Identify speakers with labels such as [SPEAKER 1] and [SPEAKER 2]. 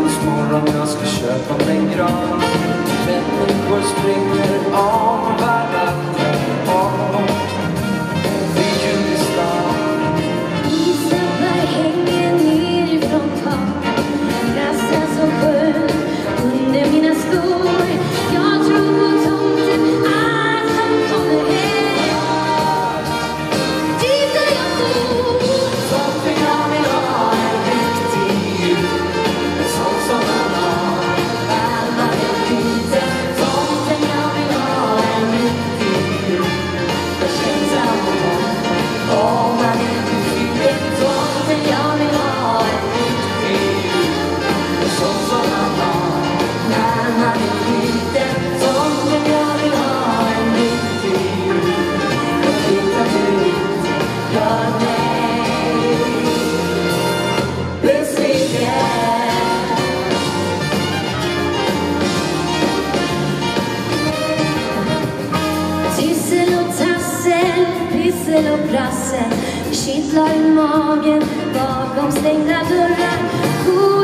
[SPEAKER 1] Onsmorgon jag ska köpa mig gran. Människor springer av varandra. Vid Julistan.
[SPEAKER 2] Isabel hänger ner ifrån tak. Rassen som sköld under mina skor. Jag tror på tomten att han kommer hem. Dit där jag bor.
[SPEAKER 1] Tomten jag vill ha en riktig jul. En sån som man har när man är liten. Tomten jag vill ha en riktig jul. Jag känns alldeles om man är liten. Tomten jag vill ha en riktig jul. En sån som man har när man är liten. Tomten jag vill ha en riktig jul. Jag vet att du inte gör mig besviken.
[SPEAKER 2] Tissel och tassel, pissel och prassel. Kittlar i magen bakom stängda dörrar.